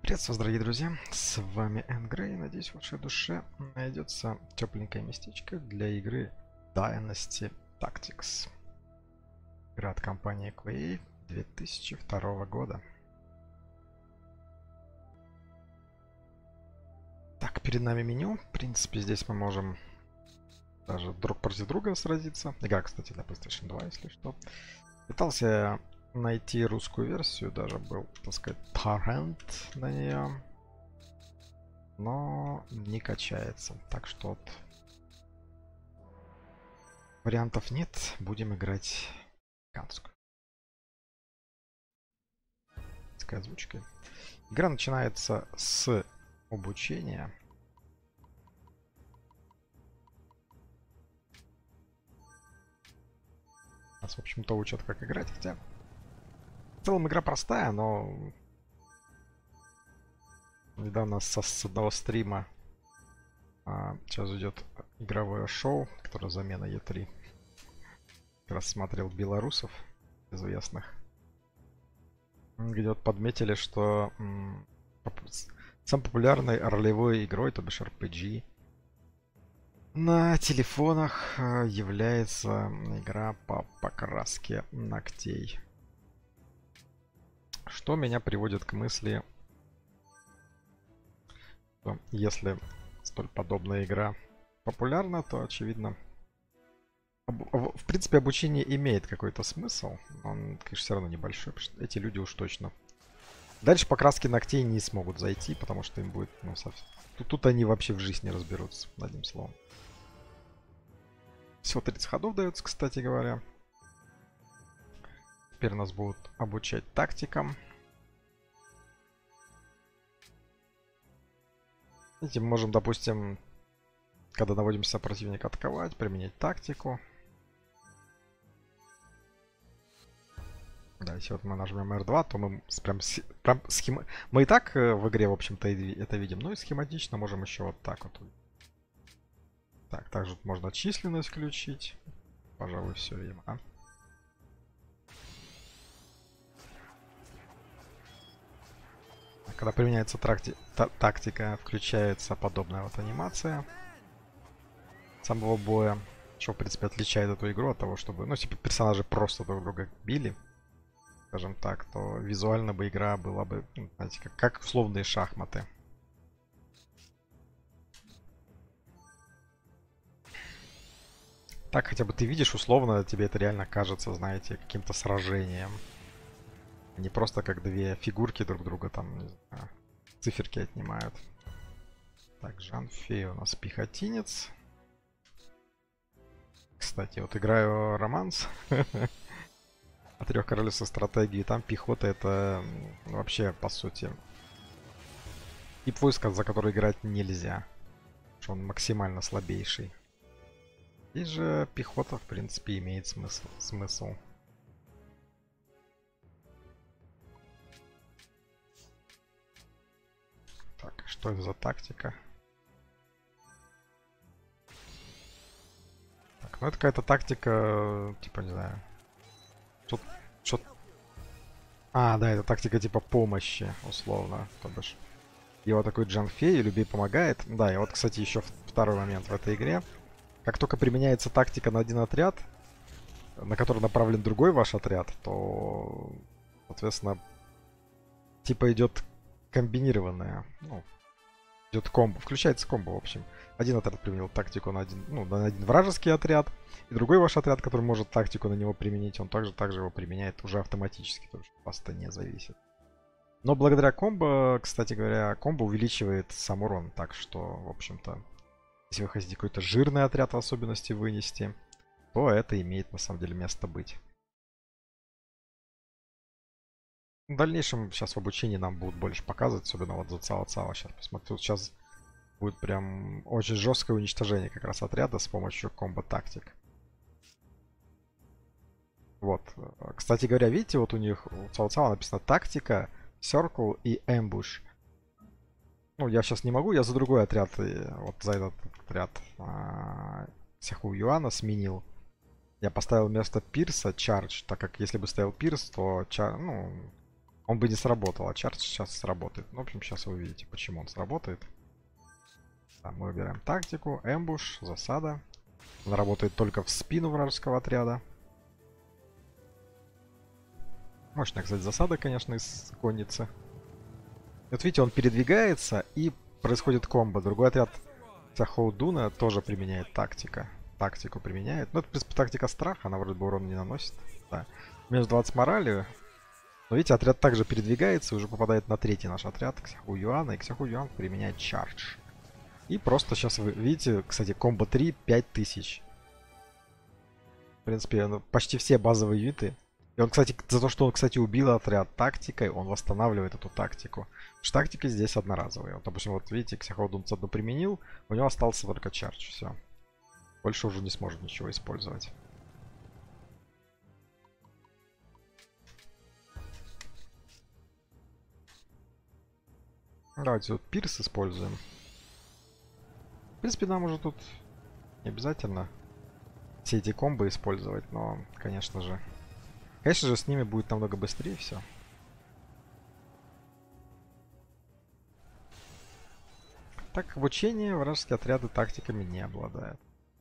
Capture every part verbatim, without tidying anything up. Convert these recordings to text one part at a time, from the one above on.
Приветствую, дорогие друзья, с вами Энгрей. Надеюсь, в вашей душе найдется тепленькое местечко для игры Dynasty Tactics. Игра от компании Quay две тысячи второго года. Так, перед нами меню. В принципе, здесь мы можем даже друг против друга сразиться. Игра, кстати, на PlayStation два, если что. Пытался найти русскую версию, даже был, так сказать, торрент на нее. Но не качается. Так что вот вариантов нет. Будем играть американскую. С озвучкой. Игра начинается с обучения. Нас, в общем-то, учат, как играть. Хотя в целом игра простая, но недавно со, с одного стрима а, сейчас идет игровое шоу, которое замена Е три. Как раз смотрел белорусов известных, где вот подметили, что м, самой популярной ролевой игрой, то бишь эр пи джи, на телефонах является игра по покраске ногтей. Что меня приводит к мысли, что если столь подобная игра популярна, то очевидно, в принципе, обучение имеет какой-то смысл. Он, конечно, все равно небольшой, потому что эти люди уж точно дальше покраски ногтей не смогут зайти, потому что им будет, ну, совсем... Тут, тут они вообще в жизни не разберутся, одним словом. Всего тридцать ходов дается, кстати говоря. Теперь нас будут обучать тактикам. Видите, мы можем, допустим, когда наводимся противника, атаковать, применять тактику. Да, если вот мы нажмем эр два, то мы прям, прям схема... Мы и так в игре, в общем-то, это видим. Ну и схематично можем еще вот так вот. Так, также можно численность включить. Пожалуй, все видим, а? Когда применяется тракти... та тактика, включается подобная вот анимация самого боя. Что, в принципе, отличает эту игру от того, чтобы... Ну, если бы персонажи просто друг друга били, скажем так, то визуально бы игра была бы, знаете, как, как условные шахматы. Так хотя бы ты видишь, условно, тебе это реально кажется, знаете, каким-то сражением. Не просто как две фигурки друг друга там, не знаю, циферки отнимают. Так, Жан Фей у нас пехотинец. Кстати, вот играю романс о трех королевствах стратегии. Там пехота это вообще, по сути, тип войска, за который играть нельзя. Потому что он максимально слабейший. Здесь же пехота, в принципе, имеет смысл. смысл. Так, что это за тактика? Так, ну это какая-то тактика, типа, не знаю. Что... Что... А, да, это тактика типа помощи, условно. То бишь, его такой Джан Фей, любви помогает. Да, и вот, кстати, еще второй момент в этой игре. Как только применяется тактика на один отряд, на который направлен другой ваш отряд, то, соответственно, типа идет комбинированная, ну, идет комбо, включается комбо, в общем. Один отряд применил тактику на один, ну, на один вражеский отряд, и другой ваш отряд, который может тактику на него применить, он также, также его применяет уже автоматически, то есть от вас это не зависит. Но благодаря комбо, кстати говоря, комбо увеличивает сам урон, так что, в общем-то, если вы хотите какой-то жирный отряд в особенности вынести, то это имеет на самом деле место быть. В дальнейшем сейчас в обучении нам будут больше показывать, особенно вот за Цао-Цао. Сейчас посмотрю, сейчас будет прям очень жесткое уничтожение как раз отряда с помощью комбо-тактик. Вот. Кстати говоря, видите, вот у них у Цао-Цао написано тактика, Circle и Ambush. Ну, я сейчас не могу, я за другой отряд, вот за этот отряд а, Сяху Юана сменил. Я поставил вместо Пирса Charge, так как если бы ставил Пирс, то чар, ну, Он бы не сработал, а чардж сейчас сработает. Ну, в общем, сейчас вы увидите, почему он сработает. Да, мы выбираем тактику, эмбуш, засада. Он работает только в спину вражеского отряда. Мощная, кстати, засада, конечно, из конницы. Вот видите, он передвигается и происходит комбо. Другой отряд Цахоудуна тоже применяет тактика. Тактику применяет. Ну, это, в принципе, тактика страха, она вроде бы урона не наносит. Да. Минус двадцать морали. Но видите, отряд также передвигается и уже попадает на третий наш отряд, Ксяху Юана. И Ксяху Юан применяет чардж. И просто сейчас вы видите, кстати, комбо три, пять тысяч. В принципе, ну, почти все базовые юниты. И он, кстати, за то, что он, кстати, убил отряд тактикой, он восстанавливает эту тактику. Потому что тактики здесь одноразовые. Вот, допустим, вот видите, Ксяхоудун одну применил, у него остался только чардж, все. Больше уже не сможет ничего использовать. Давайте вот пирс используем. В принципе, нам уже тут не обязательно все эти комбо использовать, но, конечно же... Конечно же, с ними будет намного быстрее все. Так как в учении вражеские отряды тактиками не обладают.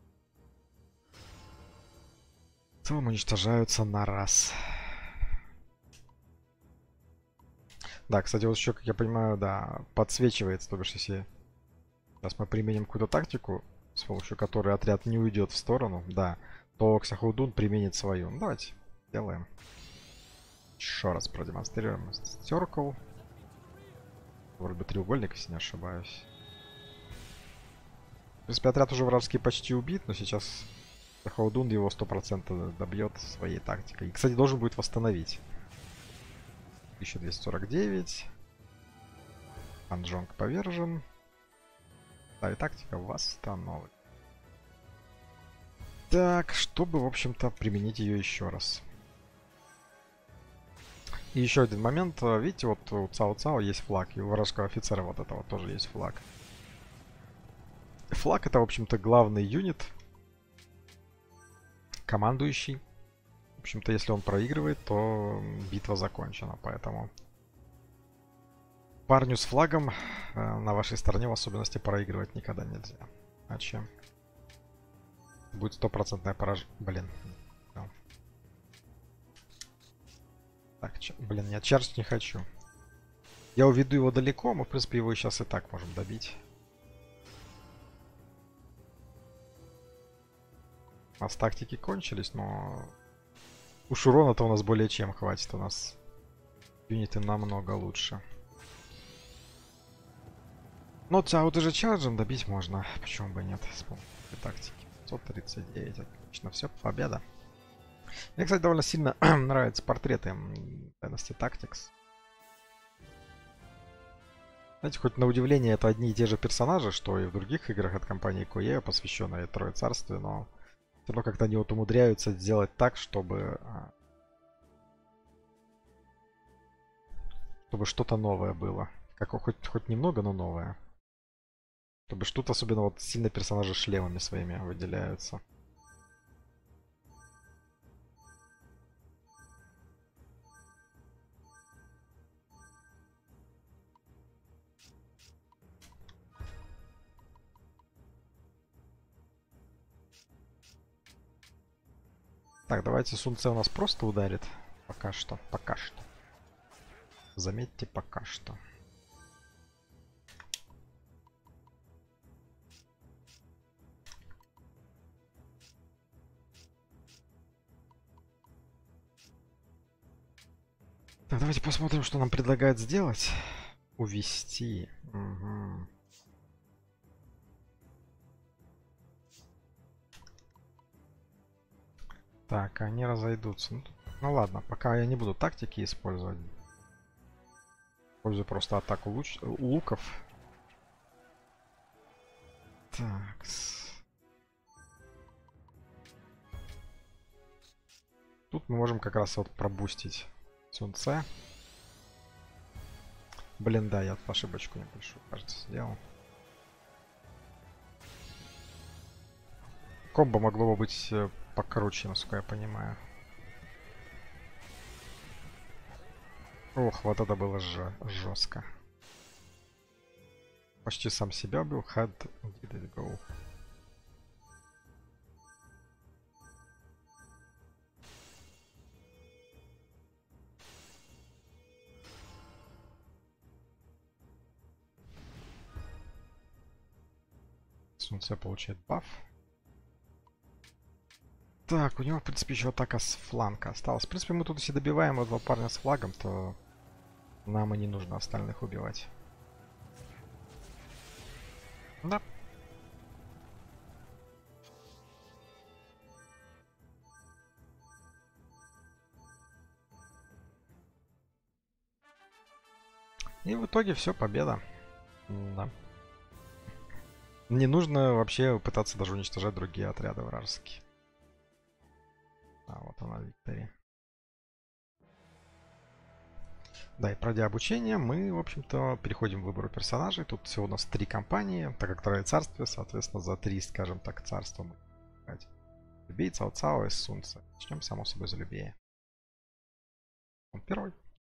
В целом уничтожаются на раз. Да, кстати, вот еще, как я понимаю, да, подсвечивается, то бишь, если сейчас мы применим какую-то тактику, с помощью которой отряд не уйдет в сторону, да, то Ксяхоудун применит свою. Ну, давайте сделаем. Еще раз продемонстрируем. Circle. Вроде бы треугольник, если не ошибаюсь. В принципе, отряд уже вражеский почти убит, но сейчас Ксяхоудун его сто процентов добьет своей тактикой. И, кстати, должен будет восстановить. тысяча двести сорок девять. Анджонг повержен. Да, и тактика восстановит. Так, чтобы, в общем-то, применить ее еще раз. И еще один момент. Видите, вот у Цао Цао есть флаг. И у вражеского офицера вот этого тоже есть флаг. Флаг — это, в общем-то, главный юнит. Командующий. В общем-то, если он проигрывает, то битва закончена. Поэтому парню с флагом э, на вашей стороне в особенности проигрывать никогда нельзя. Иначе будет стопроцентное поражение. Блин. No. Так, ч... блин, я чардж не хочу. Я уведу его далеко, мы, в принципе, его сейчас и так можем добить. У нас тактики кончились, но уж урона-то у нас более чем хватит. У нас юниты намного лучше. Но Цао ты же чарджем добить можно. Почему бы нет? С помощью тактики. пятьсот тридцать девять. Отлично. Все, победа. Мне, кстати, довольно сильно нравятся портреты Dynasty Tactics. Знаете, хоть на удивление это одни и те же персонажи, что и в других играх от компании Koei, посвященные Трое Царствию, но все равно как-то они вот умудряются сделать так, чтобы чтобы что-то новое было. Как хоть, хоть немного, но новое. Чтобы что-то, особенно вот сильно персонажи шлемами своими выделяются. Так, давайте Сун Це у нас просто ударит. Пока что, пока что. Заметьте, пока что. Так, давайте посмотрим, что нам предлагают сделать. Увести. Угу. Так, они разойдутся. Ну, ну ладно, пока я не буду тактики использовать. Использую просто атаку луч... луков. Так. Тут мы можем как раз вот пробустить Сун Це. Блин, да, я ошибочку небольшую, кажется, сделал. Комбо могло бы быть покруче, насколько я понимаю. Ох, вот это было жестко. Почти сам себя был. Had did it go. Солнце получает баф. Так, у него, в принципе, еще атака с фланга осталась. В принципе, мы тут, если добиваем этого парня с флагом, то нам и не нужно остальных убивать. Да. И в итоге все, победа. Да. Не нужно вообще пытаться даже уничтожать другие отряды вражеские. А, вот она, Виктория. Да, и пройдя обучение, мы, в общем-то, переходим к выбору персонажей. Тут всего у нас три компании, так как Трое царствия, соответственно, за три, скажем так, царства мы играть. Любей, Цао Цао и Сунца. Начнем, само собой, за Любея. Он первый.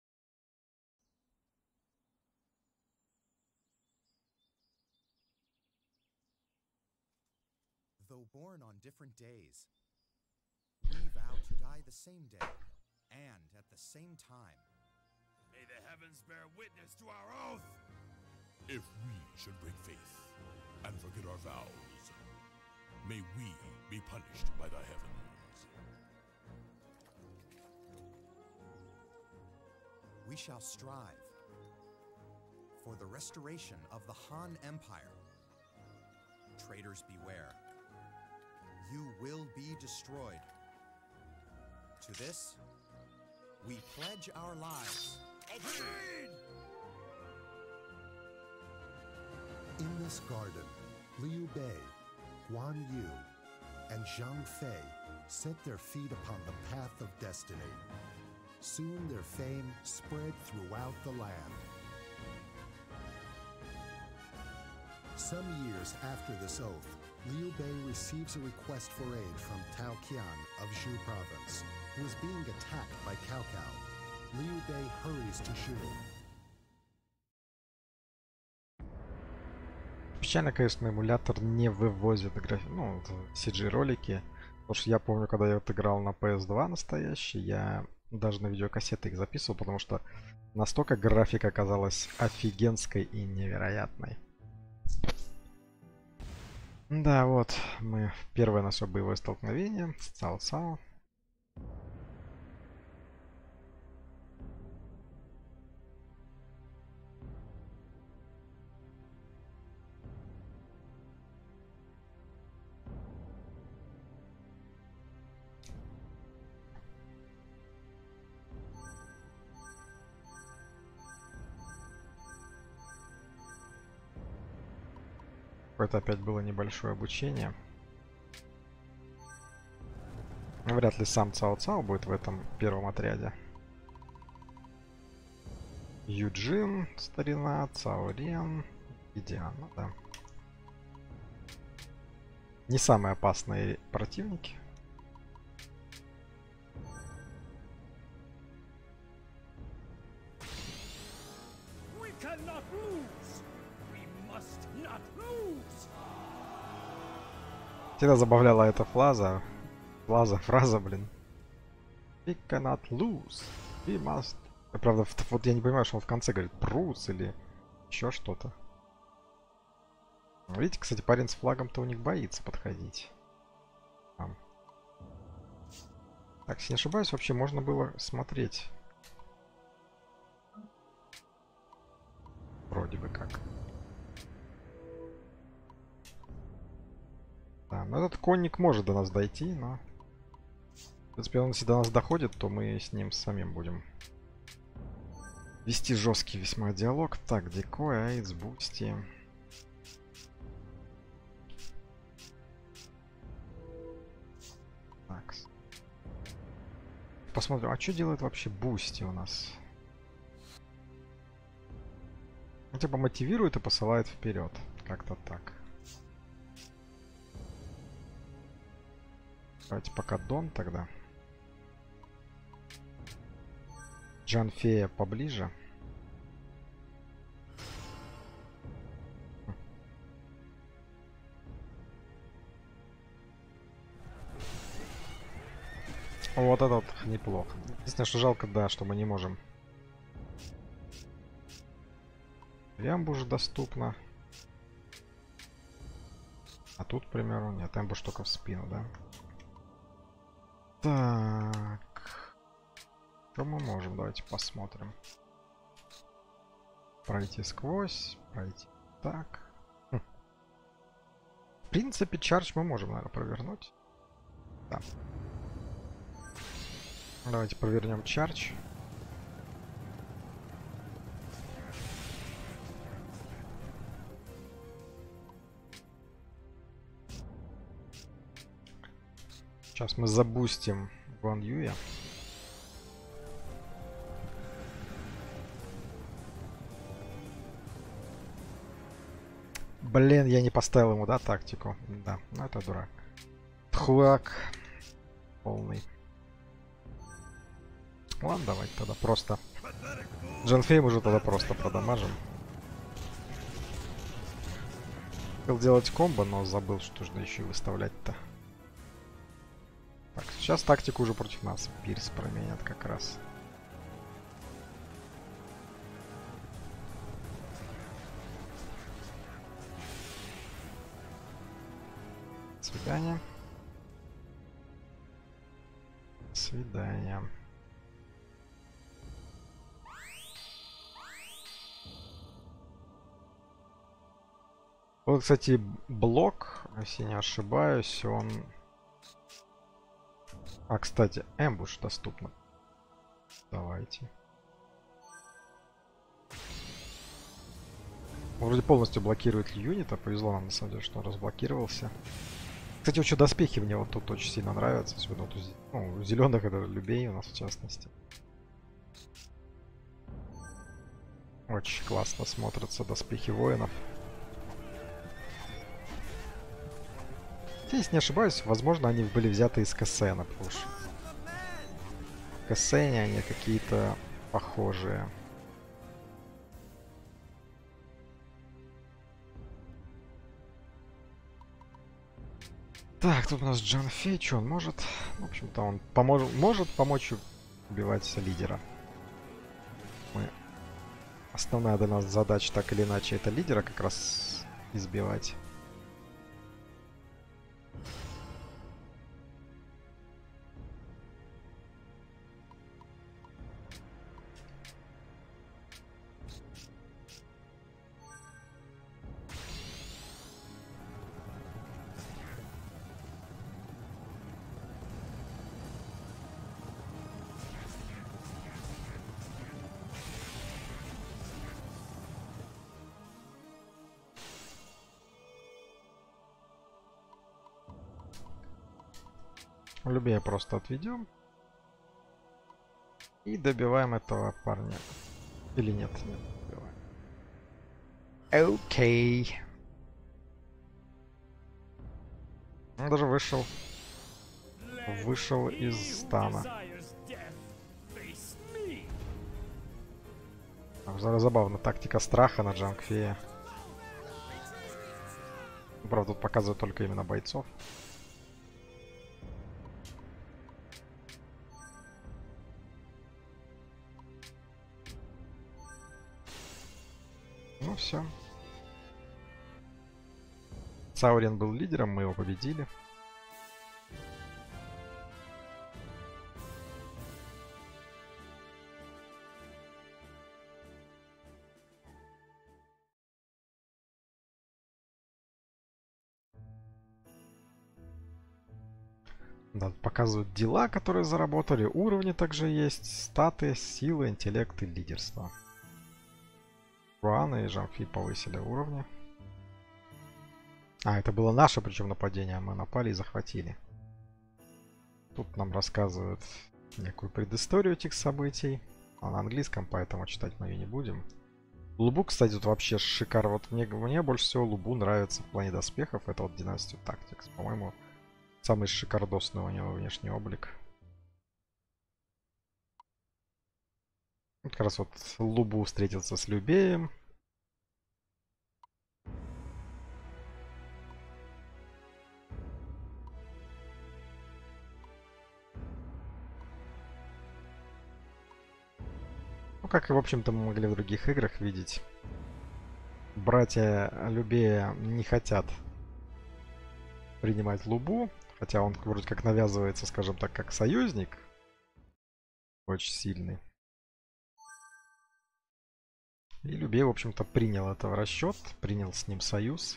Though born on different days, we vow to die the same day and at the same time. May the heavens bear witness to our oath! If we should break faith and forget our vows, may we be punished by the heavens. We shall strive for the restoration of the Han Empire. Traitors beware. You will be destroyed. To this, we pledge our lives. Agreed! In this garden, Liu Bei, Guan Yu, and Zhang Fei set their feet upon the path of destiny. Soon their fame spread throughout the land. Some years after this oath, Liu Bei receives a request for aid from Tao Qian of Zhu province, who is being attacked by Cao Cao. Liu Bei hurries to Zhu. Печально, конечно, эмулятор не вывозит графи... ну, си джи ролики. Потому что я помню, когда я вот играл на пи эс два настоящий, я даже на видеокассеты их записывал, потому что настолько графика оказалась офигенской и невероятной. Да, вот, мы первое наше боевое столкновение с Цао Цао. Это опять было небольшое обучение. Вряд ли сам Цао Цао будет в этом первом отряде. Юджин, старина, Цао Рен и Диана, да. Не самые опасные противники. We cannot lose! We must not lose! Всегда забавляла эта фраза. Фраза, фраза, блин. We cannot lose. We must. Я, правда, вот я не понимаю, что он в конце говорит Брус или еще что-то. Видите, кстати, парень с флагом-то у них боится подходить. Там. Так, если не ошибаюсь, вообще можно было смотреть. Вроде бы как. Да, но этот конник может до нас дойти, но... В принципе, он если до нас доходит, то мы с ним самим будем вести жесткий весьма диалог. Так, декой, айдс, бусти. Так. Посмотрим, а что делает вообще бусти у нас? Он типа мотивирует и посылает вперед. Как-то так. Давайте пока Дон тогда. Джанфея поближе. Вот это вот неплохо. Единственное, что жалко, да, что мы не можем. Эмбуш доступно. А тут, к примеру, нет, эмбуш только в спину, да? Так. Что мы можем? Давайте посмотрим. Пройти сквозь, пройти так. Хм. В принципе, чардж мы можем, наверное, провернуть. Да. Давайте провернем чардж. Сейчас мы забустим Гуан Юя. Блин, я не поставил ему, да, тактику? Да, ну это дурак. Тхуак. Полный. Ладно, давайте тогда просто. Джанфей уже тогда просто продамажим. Хотел делать комбо, но забыл, что нужно еще и выставлять-то. Так, сейчас тактику уже против нас. Пирс променят как раз. Свидание. Свидание. Вот, кстати, блок, если не ошибаюсь, он... А, кстати, эмбуш доступно. Давайте. Он вроде полностью блокирует юнита. Повезло нам, на самом деле, что он разблокировался. Кстати, очень доспехи мне вот тут очень сильно нравятся. Особенно вот у, ну, у зеленых, это любей у нас в частности. Очень классно смотрятся доспехи воинов. Если не ошибаюсь, возможно, они были взяты из Кассена, потому что в Кассене они какие-то похожие. Так, тут у нас Джанфей, что он может? В общем-то, он помож... может помочь убивать лидера. Мы... Основная для нас задача, так или иначе, это лидера как раз избивать. Любее просто отведем. И добиваем этого парня. Или нет, нет, добиваем. Окей. Он даже вышел. Вышел из стана. Забавно, тактика страха на Джанфея. Правда, тут показывают только именно бойцов. Ну все. Саурин был лидером, мы его победили. Да, показывают дела, которые заработали, уровни также есть, статы, силы, интеллект и лидерство. Руана и Джанфей повысили уровни. А, это было наше, причем нападение. Мы напали и захватили. Тут нам рассказывают некую предысторию этих событий. Она на английском, поэтому читать мы ее не будем. Лубу, кстати, тут вообще шикарно. Вот мне, мне больше всего Лубу нравится в плане доспехов. Это вот Dynasty Tactics. По-моему, самый шикардосный у него внешний облик. как раз вот Лубу встретился с Любеем. Ну, как и, в общем-то, мы могли в других играх видеть. Братья Любея не хотят принимать Лубу, хотя он вроде как навязывается, скажем так, как союзник. Очень сильный. И Любей, в общем-то, принял это в расчет, принял с ним союз.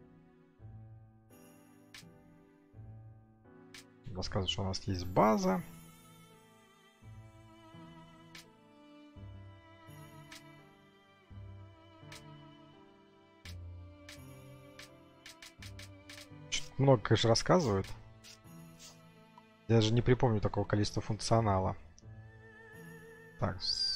Рассказывает, что у нас есть база. Много, конечно, рассказывают. Я даже не припомню такого количества функционала. Так.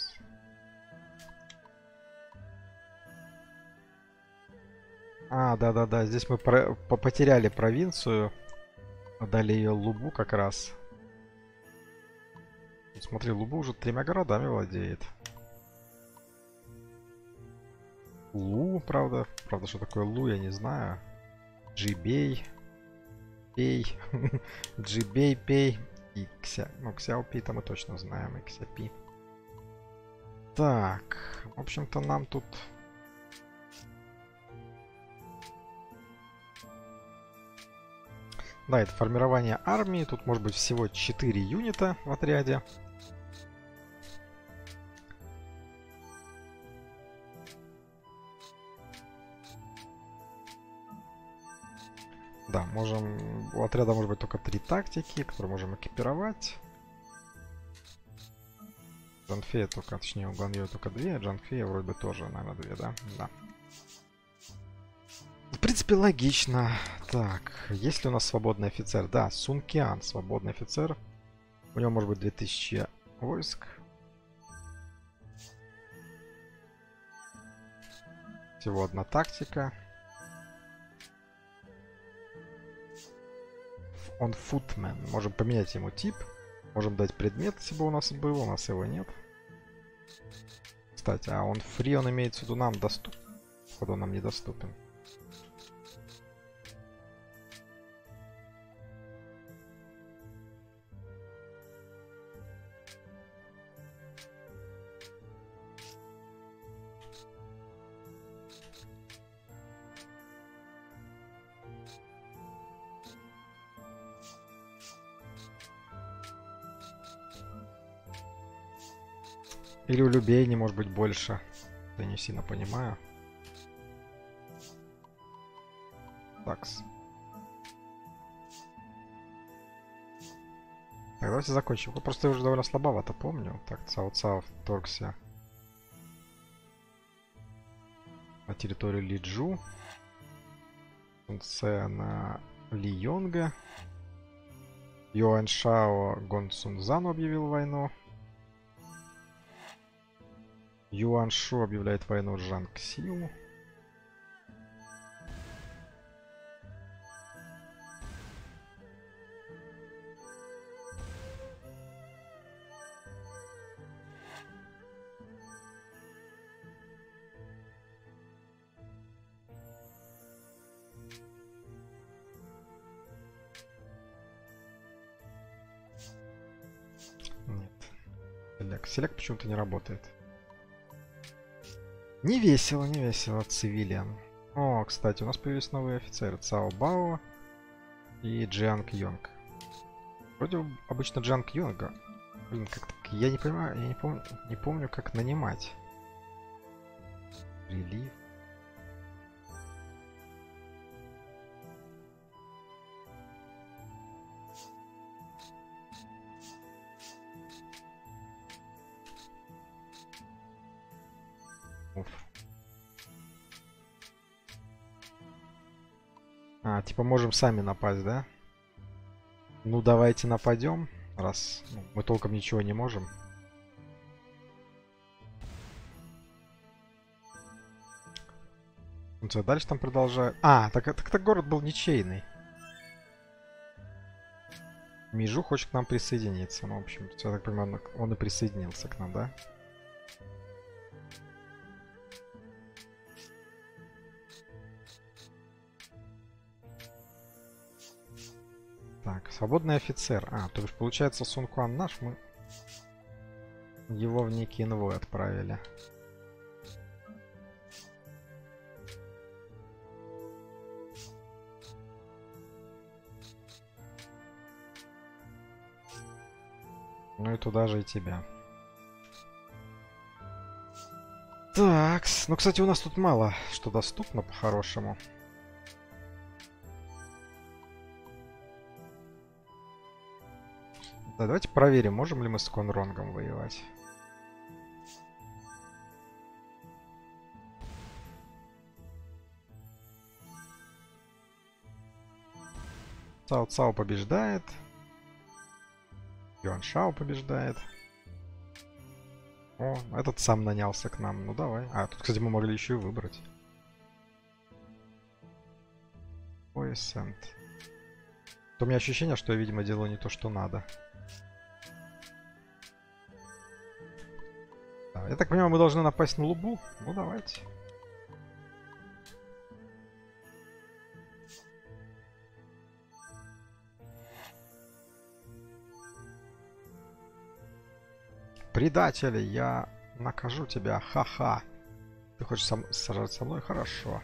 А, да-да-да, здесь мы про потеряли провинцию. Дали ее Лубу как раз. Вот смотри, Лубу уже тремя городами владеет. Лу, правда. Правда, что такое Лу, я не знаю. Джибей. Пей. Джибей, Пей. И Кся... Ну, Ксяопи-то мы точно знаем. И Ксяпи. Так. В общем-то, нам тут... Да, это формирование армии. Тут может быть всего четыре юнита в отряде. Да, можем... У отряда может быть только три тактики, которые можем экипировать. Джанфея только, точнее у Ганьё только две, а Джанфея вроде бы тоже, наверное, две, да? Да. В принципе, логично. Так, есть ли у нас свободный офицер? Да, Сун Киан, свободный офицер. У него может быть две тысячи войск. Всего одна тактика. Он футмен. Можем поменять ему тип. Можем дать предмет, если бы у нас был. У нас его нет. Кстати, а он фри, он имеется в виду нам доступен. Походу, он нам недоступен. Или у Любей не может быть больше. Я не сильно понимаю. Такс. Так, давайте закончим. Ну, просто я уже довольно слабовато помню. Так, Цао Цао вторгся на территорию Лиджу. Сунце на Ли Йонга. Юань Шао Гон Цунзану объявил войну. Юань Шу объявляет войну Жан Ксиу. Нет. Селек. Селек почему-то не работает. Не весело, не весело, цивилиан. О, кстати, у нас появились новые офицеры. Цао Бао и Джианг Йонг. Вроде бы обычно Джианг Йонга. Блин, как так, я не понимаю, я не помню, не помню, как нанимать. Релив. А, типа можем сами напасть, да? Ну давайте нападем, раз ну, мы толком ничего не можем. Дальше там продолжаю. А, так это город был ничейный. Мижу хочет к нам присоединиться. Ну, в общем, я так понимаю, он и присоединился к нам, да? Так, свободный офицер. А, то есть получается Сун Куан наш, мы его в некий инвой отправили. Ну и туда же и тебя. Так, ну, кстати, у нас тут мало что доступно по-хорошему. Да, давайте проверим, можем ли мы с Конронгом воевать. Цао Цао побеждает. Юан Шао побеждает. О, этот сам нанялся к нам. Ну давай. А, тут, кстати, мы могли еще и выбрать. Ой, Сент. У меня ощущение, что я, видимо, делаю не то, что надо. Да, я так понимаю, мы должны напасть на Лубу. Ну давайте. Предатели, я накажу тебя, ха-ха. Ты хочешь сам сражаться со мной? Хорошо.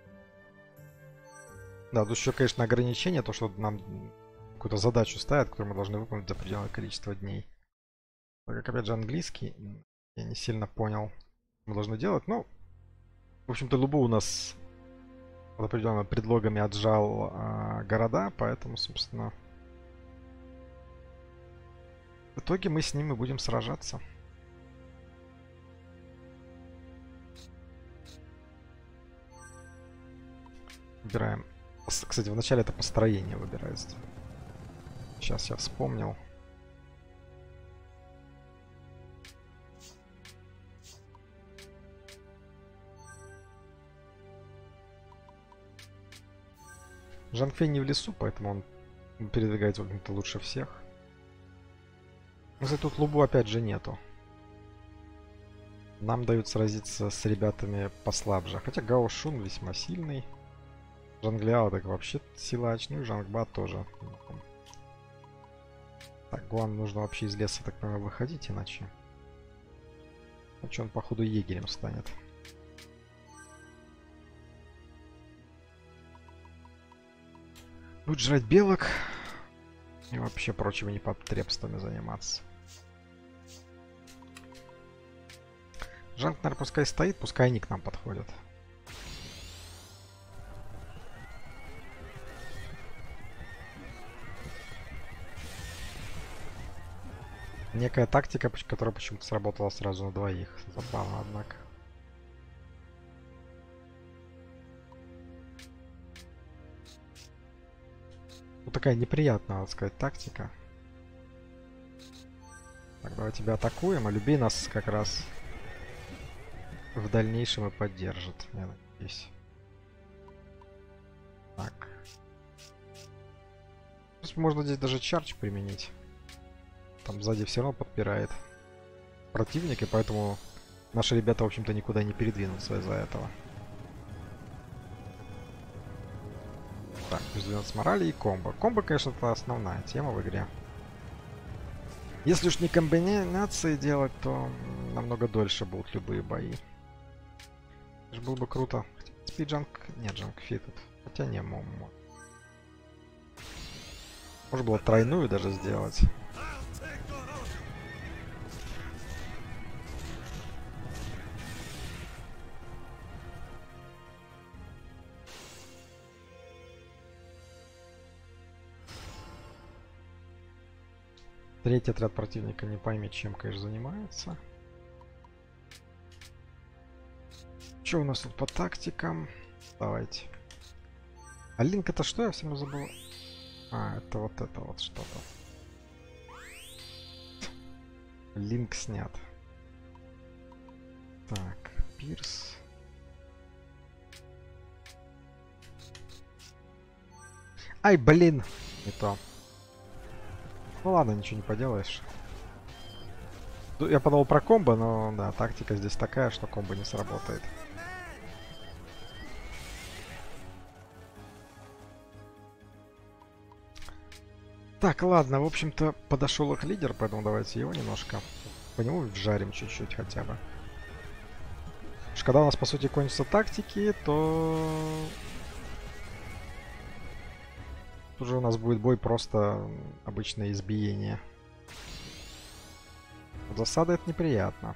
Да, тут еще, конечно, ограничение, то, что нам какую-то задачу ставят, которую мы должны выполнить за определенное количество дней. Так как, опять же, английский, я не сильно понял, что мы должны делать. Ну, в общем-то, Лубу у нас под определенными предлогами отжал а, города, поэтому, собственно... В итоге мы с ними будем сражаться. Выбираем. Кстати, вначале это построение выбирается. Сейчас я вспомнил. Жанг Фэй не в лесу, поэтому он передвигается, в общем-то, лучше всех. Кстати, тут Лубу опять же нету. Нам дают сразиться с ребятами послабже. Хотя Гао Шун весьма сильный. Жангляо так вообще силач. Ну и Жангба тоже. Так, Гуан нужно вообще из леса, так понимаю, выходить, иначе. Иначе он, походу, егерем станет. Будет жрать белок. И вообще прочими непотребствами заниматься. Жанг, наверное, пускай стоит, пускай они к нам подходят. Некая тактика, которая почему-то сработала сразу на двоих. Забавно, однако. Ну, такая неприятная, надо сказать, тактика. Так, давай тебя атакуем, а Любей нас как раз в дальнейшем и поддержит, я надеюсь. Так. Можно здесь даже чардж применить. Там сзади все равно подпирает противник, и поэтому наши ребята, в общем-то, никуда не передвинутся из-за этого. Так, плюс двенадцать морали и комбо. Комбо, конечно, это основная тема в игре. Если уж не комбинации делать, то намного дольше будут любые бои. Это же было бы круто. Теперь Джанг... Нет, Жанг Фэй тут. Хотя не, мог. Можно было тройную даже сделать. Третий отряд противника не пойми, чем, конечно, занимается. Что у нас тут по тактикам? Давайте. А линк это что? Я всему забыл. А, это вот это вот что-то. Линк снят. Так, Пирс. Ай, блин! Не то. Ну ладно, ничего не поделаешь. Я подумал про комбо, но да, тактика здесь такая, что комбо не сработает. Так, ладно, в общем-то, подошел их лидер, поэтому давайте его немножко по нему вжарим чуть-чуть хотя бы. Потому что когда у нас, по сути, кончатся тактики, то... Тут уже у нас будет бой просто обычное избиение. Засада — это неприятно.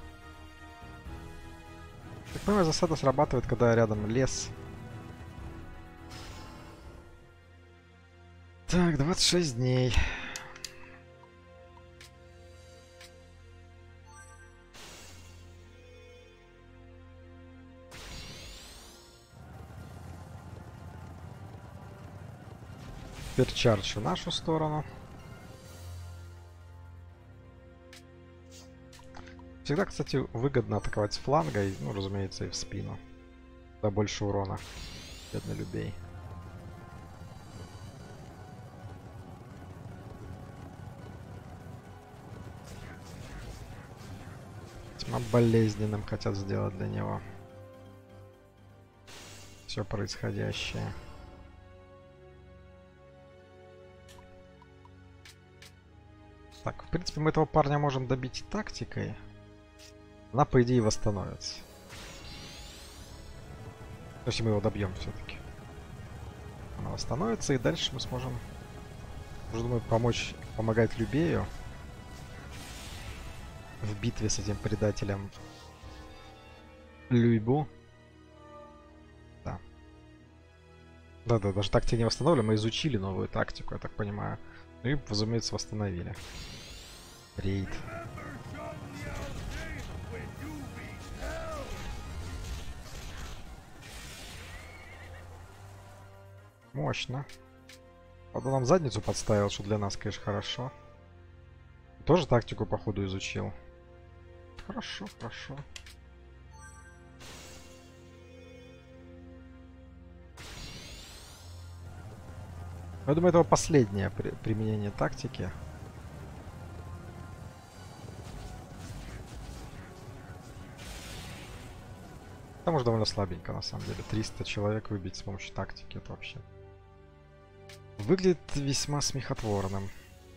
Так понимаю, засада срабатывает, когда рядом лес. Так, двадцать шесть дней. Теперь чардж в нашу сторону. Всегда, кстати, выгодно атаковать с фланга, и, ну, разумеется, и в спину. Да больше урона. Бедный Любей. Тьма болезненным хотят сделать для него все происходящее. Так, в принципе, мы этого парня можем добить тактикой. Она, по идее, восстановится. Если мы его добьем все-таки. Она восстановится, и дальше мы сможем, уже, думаю, помочь, помогать Любею в битве с этим предателем Люйбу. Да. Да-да, даже тактики не восстановили, мы изучили новую тактику, я так понимаю. Ну и, разумеется, восстановили. Рейд. Мощно. Правда, нам задницу подставил, что для нас, конечно, хорошо. Тоже тактику, походу, изучил. Хорошо, хорошо. Я думаю, это последнее при применение тактики. Там уже довольно слабенько, на самом деле. триста человек выбить с помощью тактики, это вообще выглядит весьма смехотворным.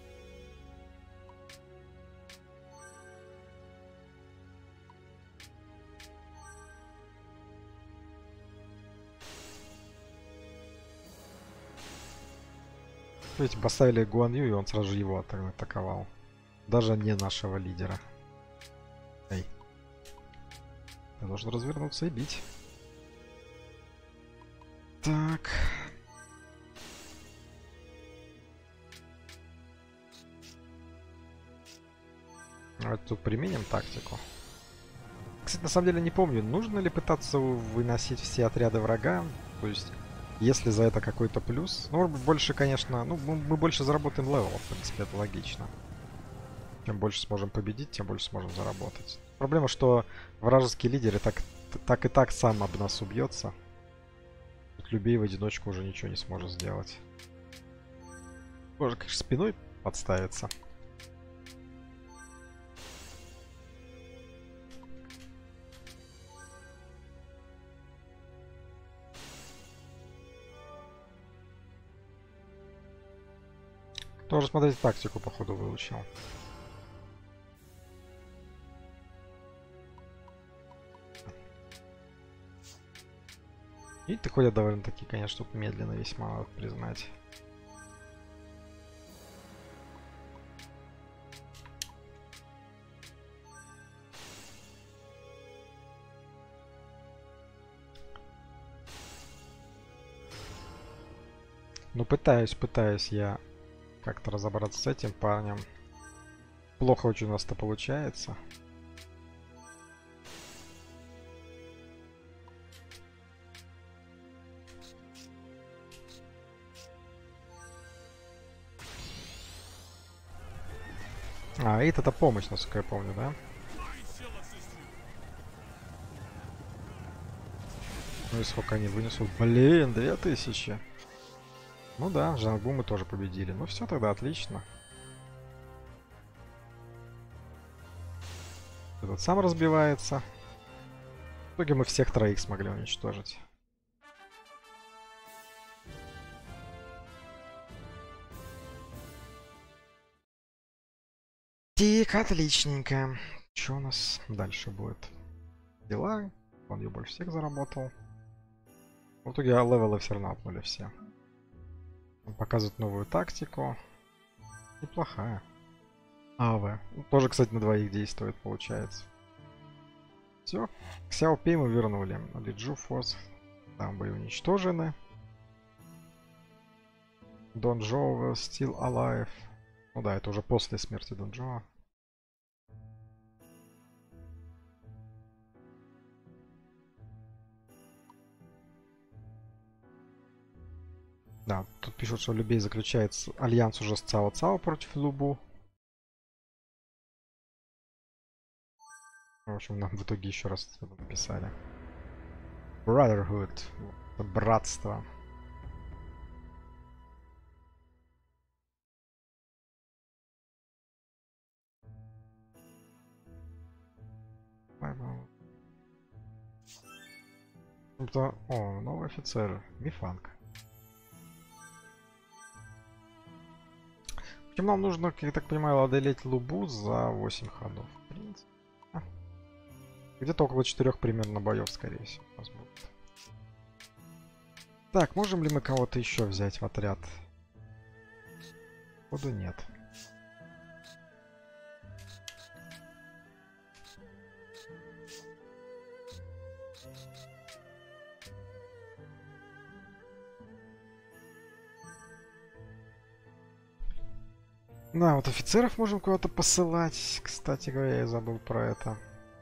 Видите, поставили Гуан Ю, и он сразу же его атаковал. Даже не нашего лидера. Эй. Я должен развернуться и бить. Так. Давайте тут применим тактику. Кстати, на самом деле не помню, нужно ли пытаться выносить все отряды врага. То есть, если за это какой-то плюс. Ну, больше, конечно, ну, мы, мы больше заработаем левелов, в принципе, это логично. Чем больше сможем победить, тем больше сможем заработать. Проблема, что вражеский лидер и так, так и так сам об нас убьется. Тут Любей в одиночку уже ничего не сможет сделать. Может, конечно, спиной подставиться. Тоже, смотрите, тактику, походу, выучил. Видите, ходят довольно-таки, конечно, тут медленно весьма, надо признать. Ну, пытаюсь, пытаюсь я как-то разобраться с этим парнем. Плохо очень у нас это получается. А, Эйд — это помощь, насколько я помню, да? Ну и сколько они вынесут? Блин, две тысячи. Ну да, Жангу мы тоже победили. Ну все, тогда отлично. Этот сам разбивается. В итоге мы всех троих смогли уничтожить. Так, отличненько. Что у нас дальше будет? Дела. Он ее больше всех заработал. В итоге левелы все равно отнули все. Он показывает новую тактику. Неплохая. АВ. Тоже, кстати, на двоих действует, получается. Все. Ксяо Пей мы вернули. Лиджу Фос. Там были уничтожены. Дон Джоу still alive. Ну да, это уже после смерти Дон Джоа. Да, тут пишут, что Любей заключает альянс уже с Цао Цао против Лубу. В общем, нам в итоге еще раз это написали. Brotherhood. Братство. Это... О, новый офицер. Мифанг. В общем, нам нужно, как я так понимаю, одолеть Лубу за восемь ходов. В принципе. А. Где-то около четырёх примерно боев, скорее всего, у нас будет. Так, можем ли мы кого-то еще взять в отряд? Походу нет. Да, вот офицеров можем куда-то посылать. Кстати говоря, я забыл про это.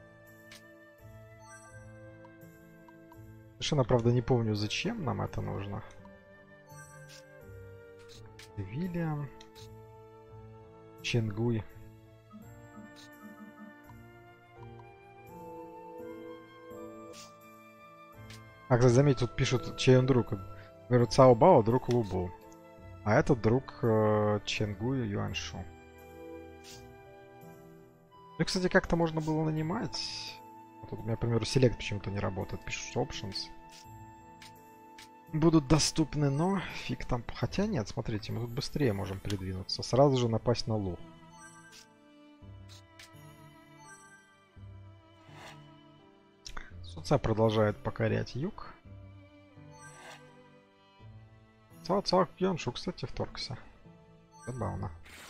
Совершенно, правда, не помню, зачем нам это нужно. Вильям. Ченгуй. А, кстати, заметь, тут пишут, чей он друг. Говорят, Цао Бао, друг Лубу. А это друг э, Ченгуя Юаньшу. Ну, кстати, как-то можно было нанимать. Вот тут у меня, к примеру, Select почему-то не работает. Пишут, что Options будут доступны, но фиг там. Хотя нет, смотрите, мы тут быстрее можем передвинуться. Сразу же напасть на Лу. Суца продолжает покорять юг. Цао Цао Юаньшу, кстати, вторгся. Забавно.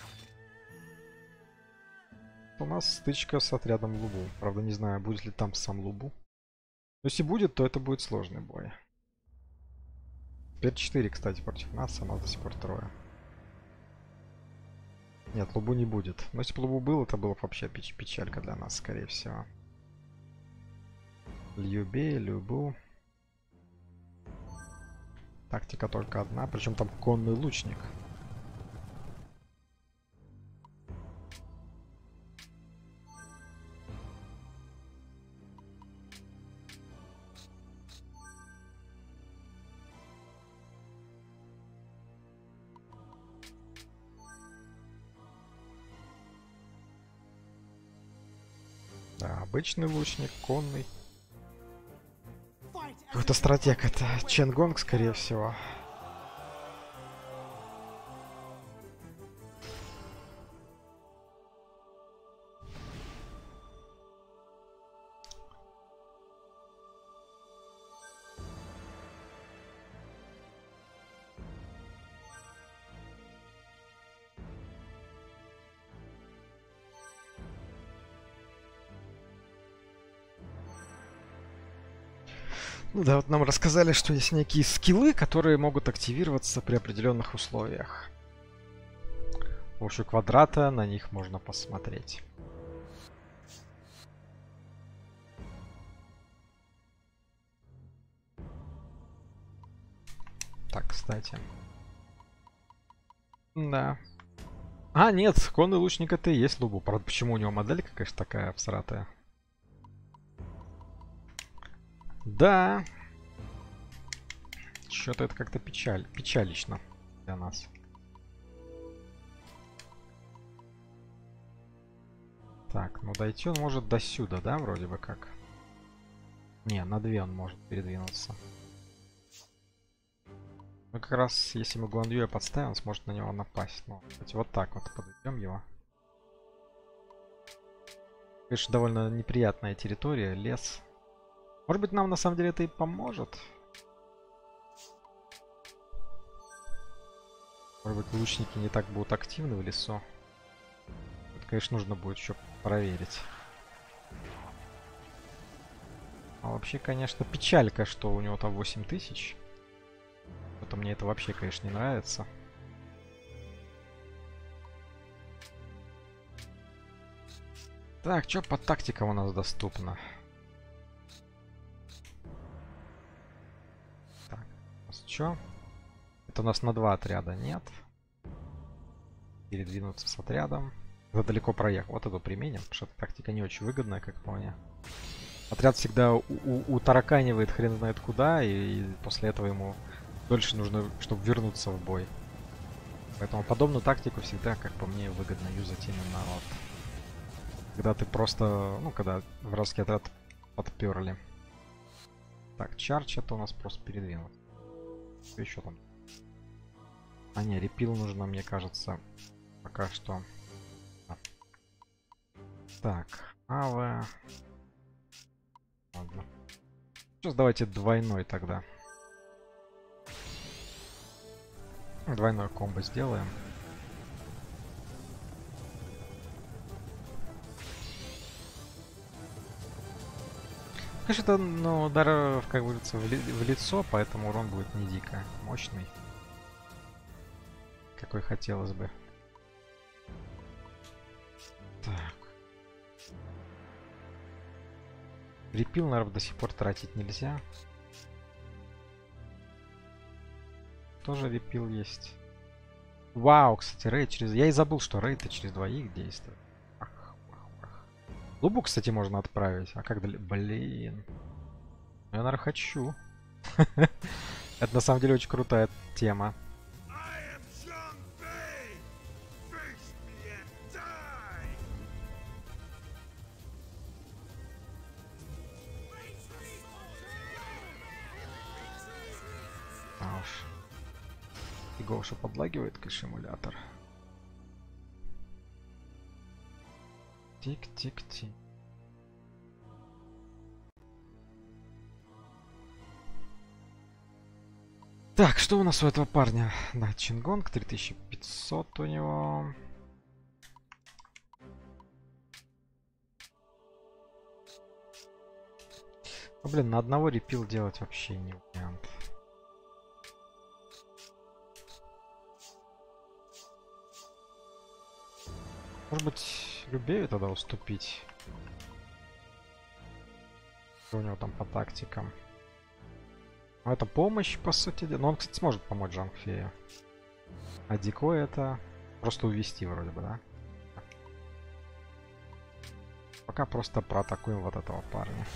У нас стычка с отрядом Лубу. Правда, не знаю, будет ли там сам Лубу. Но если будет, то это будет сложный бой. Теперь четыре, кстати, против нас, а нас до сих пор трое. Нет, Лубу не будет. Но если бы Лубу был, это было бы вообще печ печалька для нас, скорее всего. Любей, Любу. Тактика только одна, причем там конный лучник. Да, обычный лучник, конный. Какой-то стратег, это Ченгонг, скорее всего. Ну да, вот нам рассказали, что есть некие скиллы, которые могут активироваться при определенных условиях. В общем, квадрата, на них можно посмотреть. Так, кстати. Да. А, нет, конный лучник это и есть Лубу. Правда, почему у него моделька, конечно, такая всратая. Да. Что-то это как-то печаль, печалично для нас. Так, ну дойти он может до сюда, да, вроде бы как. Не, на две он может передвинуться. Ну как раз, если мы Гуан Юя подставим, он сможет на него напасть. Ну, кстати, вот так вот подойдем его. Конечно, довольно неприятная территория, лес. Может быть, нам на самом деле это и поможет. Может быть, лучники не так будут активны в лесу. Это, конечно, нужно будет еще проверить. А вообще, конечно, печалька, что у него там восемь тысяч. Это мне это вообще, конечно, не нравится. Так, что по тактикам у нас доступно? Так, у нас что? Это у нас на два отряда, нет? Передвинуться с отрядом. Это далеко проехал. Вот эту применим, потому что эта тактика не очень выгодная, как по мне. Отряд всегда у у утараканивает хрен знает куда, и, и после этого ему дольше нужно, чтобы вернуться в бой. Поэтому подобную тактику всегда, как по мне, выгодно юзать именно вот. Когда ты просто, ну, когда вражеский отряд подперли. Так, чарч это у нас просто передвинут. Что еще там? А не, репил нужно, мне кажется, пока что. А. Так, АВ. Ладно. Сейчас давайте двойной тогда. Двойной комбо сделаем. Конечно, это, ну, удар, как говорится, в, ли в лицо, поэтому урон будет не дико мощный. Какой хотелось бы. Так. Репил, наверное, до сих пор тратить нельзя. Тоже репил есть. Вау, кстати, рейд через... Я и забыл, что рейд через двоих действует. Ах, ах, ах. Лубу, кстати, можно отправить. А как далее? Блин. Я, наверное, хочу. Это на самом деле очень крутая тема. А уж. И Гоша подлагивает, конечно, эмулятор. Тик-тик-тик. Так, что у нас у этого парня? Да, Чингонг, три тысячи пятьсот у него. Ну, блин, на одного репил делать вообще не вариант. Может быть, Любею тогда уступить? Что у него там по тактикам? Ну, это помощь, по сути дела. Но он, кстати, сможет помочь Жангфею. А Дико это просто увести вроде бы, да? Пока просто проатакуем вот этого парня.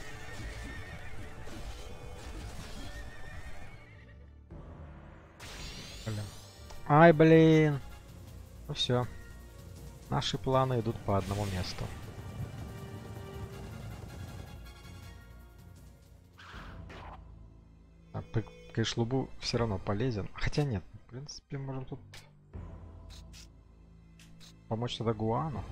Блин. Ай, блин. Ну все. Наши планы идут по одному месту. А, конечно, Лубу все равно полезен. Хотя нет, в принципе, можем тут помочь тогда Гуану.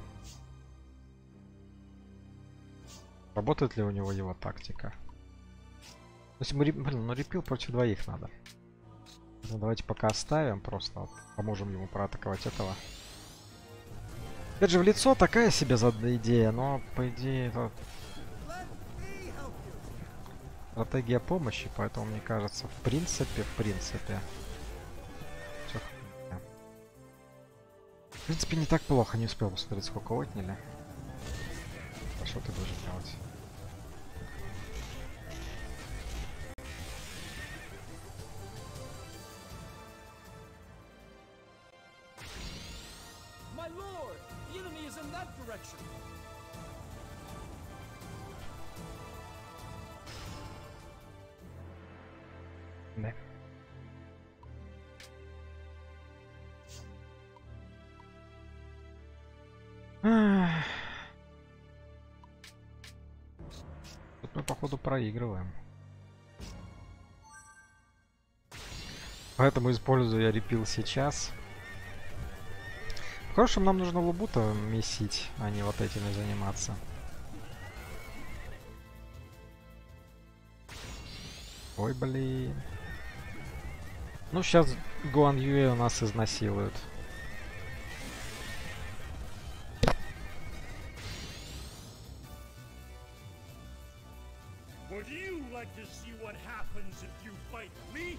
Работает ли у него его тактика? Если мы, блин, ну репил против двоих надо. Ну, давайте пока оставим, просто вот, поможем ему проатаковать этого. Опять же, в лицо такая себе задная идея, но по идее это стратегия помощи, поэтому мне кажется, в принципе, в принципе. Всё. В принципе, не так плохо, не успел посмотреть, сколько отняли. А что ты будешь делать? Да. Тут мы, походу, проигрываем. Поэтому использую я репил сейчас. В хорошем нам нужно лубу-то месить, а не вот этими заниматься. Ой, блин. Ну, сейчас Гуан Юэ у нас изнасилуют. Would you like to see what happens if you fight me?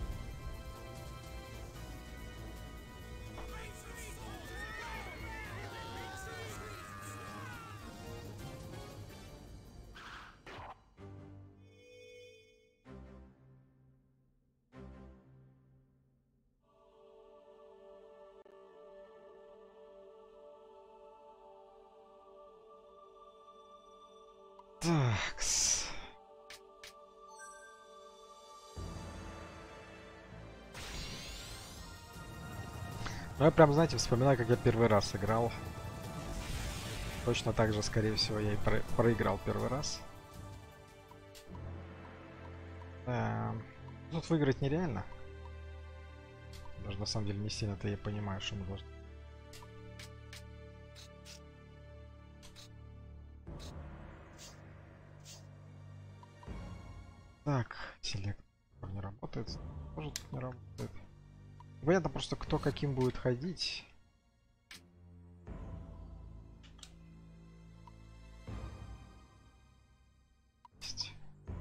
Такс. Ну я прям, знаете, вспоминаю, как я первый раз играл. Точно так же, скорее всего, я и про проиграл первый раз. Да. Тут выиграть нереально. Даже на самом деле не сильно-то я понимаю, что мы должны. Так, селект не работает. Тоже тут не работает. Понятно просто, кто каким будет ходить. Есть.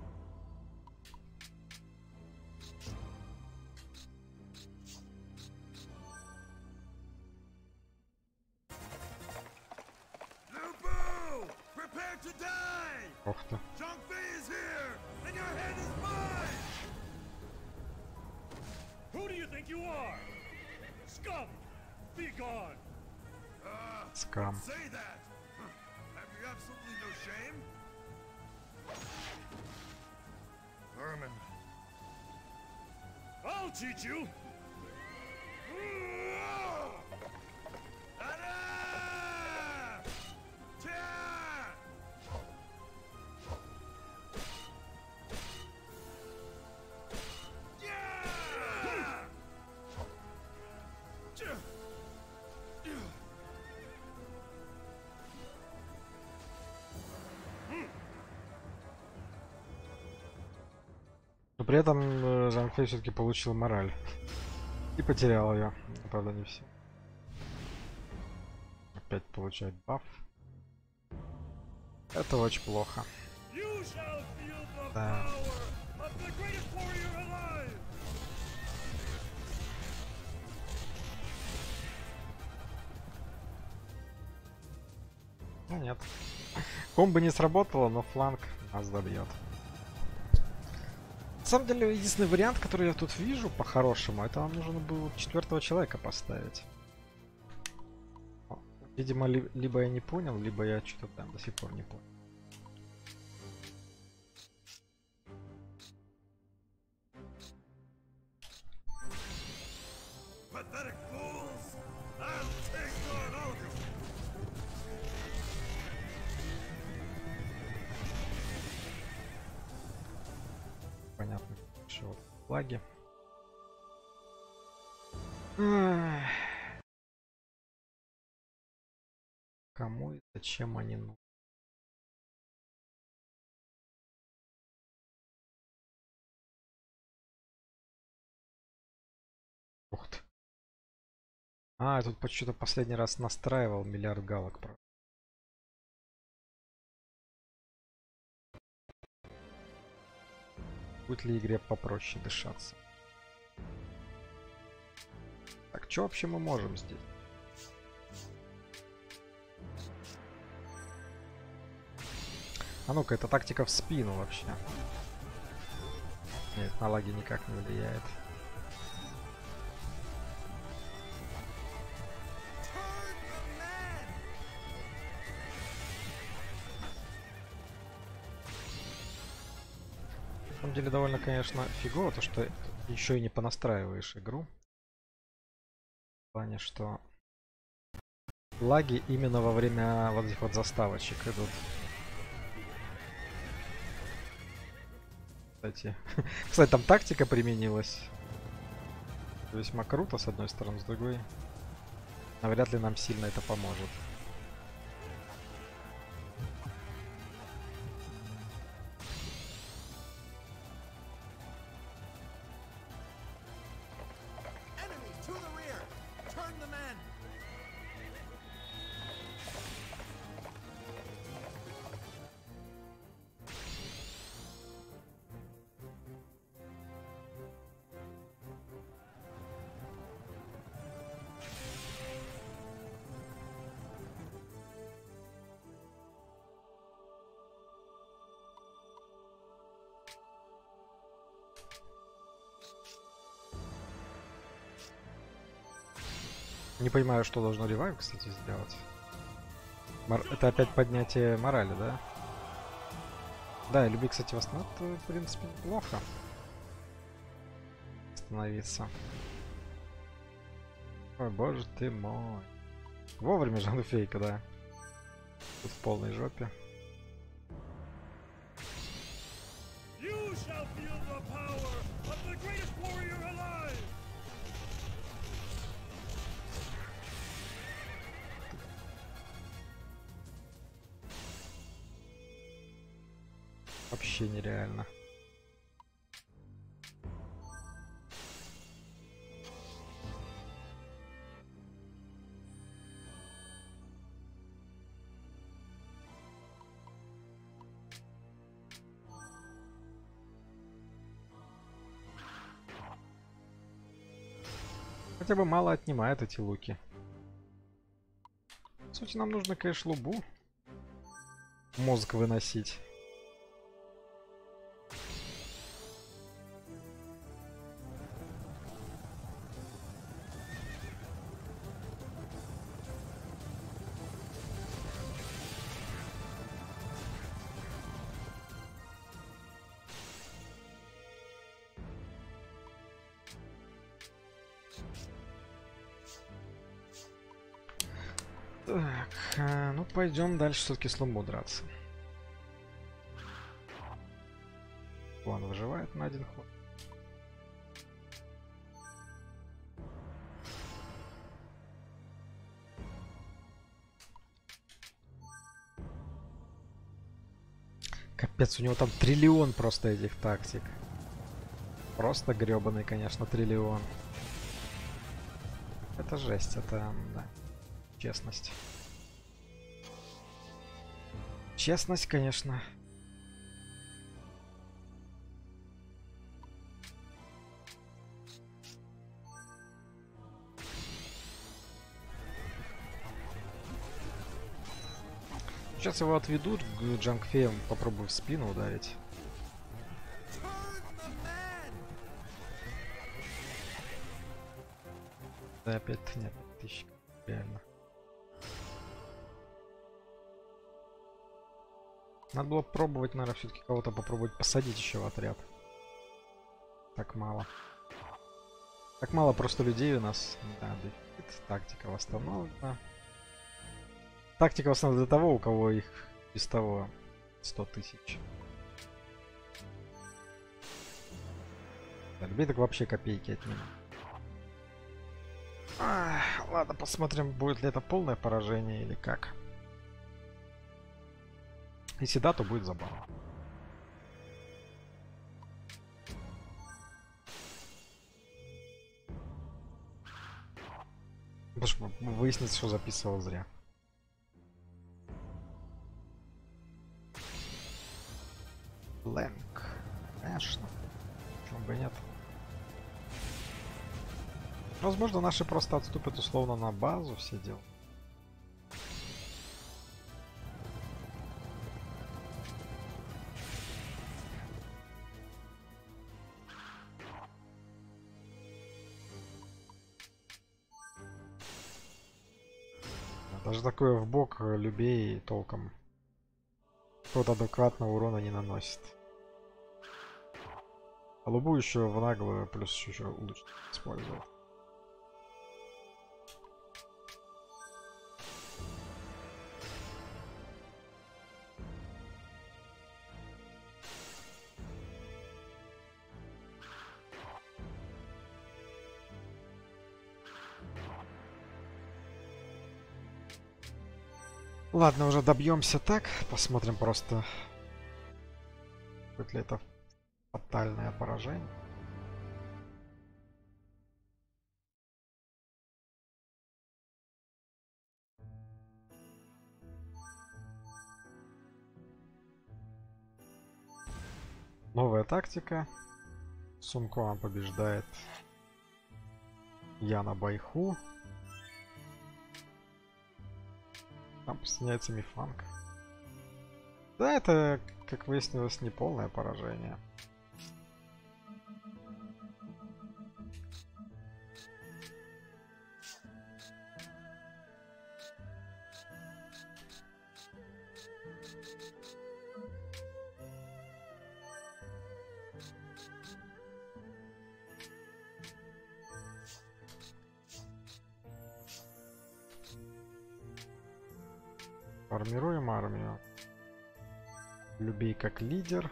Liu Bu! Prepare to die! Ох ты. Zhang Fei is here! And your head is mine! Who do you think you are? Scum! Be gone! Uh, Скам. say that! Huh. Have you absolutely no shame? Vermin. I'll teach you! Ah! Tia! Yeah! Но при этом э, Зhang Fei все-таки получил мораль. И потерял ее. Правда, не все. Опять получает баф. Это очень плохо. You shall feel the Да. power of the greatest warrior alive! Ну нет. Комбо не сработало, но фланг нас добьет. На самом деле, единственный вариант, который я тут вижу, по-хорошему, это нам нужно было четвертого человека поставить. Видимо, ли, либо я не понял, либо я что-то там до сих пор не понял. Pathetic fools! I'll take on all of you! Понятно, еще вот флаги. Ах. Кому и зачем они нужны? Ух ты. А, я тут почему-то последний раз настраивал миллиард галок. Про. Будет ли игре попроще дышаться? Так, что вообще мы можем здесь? А ну-ка, это тактика в спину вообще. Нет, на лаги никак не влияет. На самом деле довольно, конечно, фигово, то что еще и не понастраиваешь игру. В плане, что лаги именно во время вот этих вот заставочек идут. Кстати, кстати, там тактика применилась. Весьма круто, с одной стороны, с другой. Но вряд ли нам сильно это поможет. Не понимаю, что должно ревайв, кстати, сделать. Мор... Это опять поднятие морали, да? Да, и люби, кстати, восстановить, в принципе, неплохо. Становиться. Ой, боже ты мой. Вовремя Жан Фейка, да. Тут в полной жопе. You shall feel the power of the greatest warrior alive! Вообще нереально. Хотя бы мало отнимает эти луки. В сути, нам нужно, конечно, лубу. Мозг выносить. Так, э, ну пойдем дальше все-таки с лумбу драться. Он выживает на один ход. Капец, у него там триллион просто этих тактик. Просто гребаный, конечно, триллион. Это жесть, это, да. Честность. Честность, конечно. Сейчас его отведут к Джангфеям, попробую в спину ударить. Да, опять нет, тысяч, реально. Надо было пробовать, наверное, все-таки кого-то попробовать посадить еще в отряд. Так мало. Так мало просто людей у нас. Да, дефицит. Тактика восстановлена. Тактика восстановлена для того, у кого их без того сто тысяч. Да, любви так вообще копейки от него. Ах, ладно, посмотрим, будет ли это полное поражение или как. Если да, то будет забавно. Потому что выяснится, что записывал зря. Лэнг. Конечно. Почему бы и нет. Возможно, наши просто отступят условно на базу, все дела. Даже такое в бок любей толком какого-то адекватного урона не наносит. А лубу еще в наглую плюс еще луч использовал. Ладно, уже добьемся так. Посмотрим просто, будет ли это фатальное поражение. Новая тактика. Сункуан побеждает Яна Байху. Там присоединяется Мифанг. Да, это, как выяснилось, не полное поражение. Формируем армию. Любей как лидер.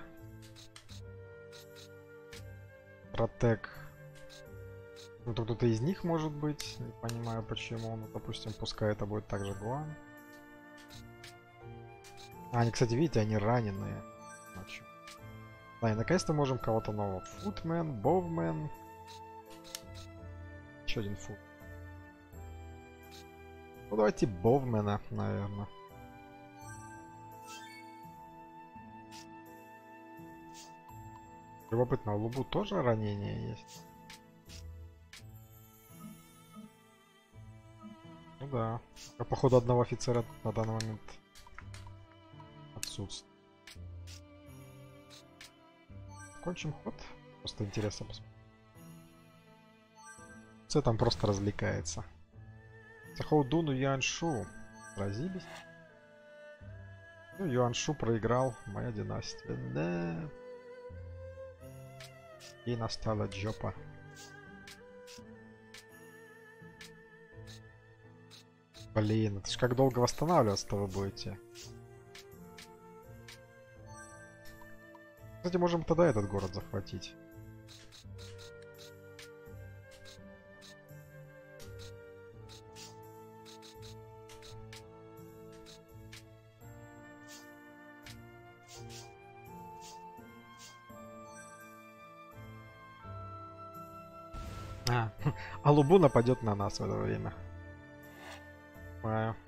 Протек. Ну, то кто-то из них может быть. Не понимаю почему. Ну, допустим, пускай это будет также Гуан. А, они, кстати, видите, они раненые. Значит. Да, и наконец-то можем кого-то нового. Футмен, Бовмен. Еще один фут. Ну, давайте Бовмена, наверное. Любопытно, у Лубу тоже ранение есть? Ну да. А походу одного офицера на данный момент отсутствует. Кончим ход. Просто интересно посмотреть. Все там просто развлекается. Захоудуну Юаншу сразились. Ну, Юаншу проиграл. Моя династия. Да. И настала джопа. Блин, это ж как долго восстанавливаться-то вы будете. Кстати, можем тогда этот город захватить. А, а Лубу нападет на нас в это время. Понимаю.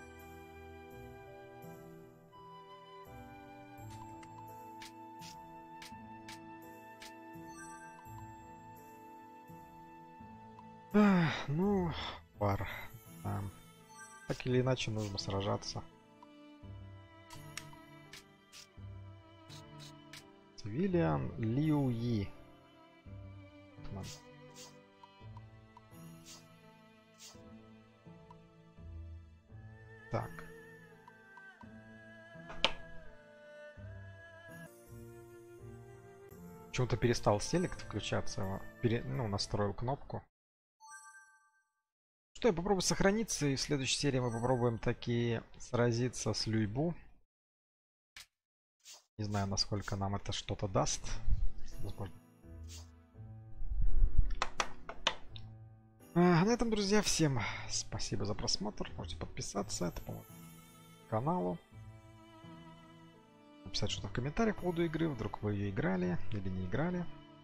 Ах, ну, пар. Да. Так или иначе нужно сражаться. Цивилиан Лиу И. Так. Почему-то перестал селект включаться. Пере... Ну, настроил кнопку. Что, я попробую сохраниться, и в следующей серии мы попробуем таки сразиться с Люйбу. Не знаю, насколько нам это что-то даст. Возможно. А, на этом, друзья, всем спасибо за просмотр. Можете подписаться, это поможет каналу. Написать что-то в комментариях по поводу игры, вдруг вы ее играли или не играли.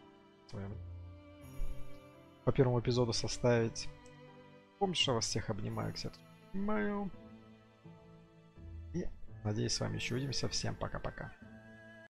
По первому эпизоду составить. Помните, что вас всех обнимаю, к сердцу обнимаю. И надеюсь, с вами еще увидимся. Всем пока-пока.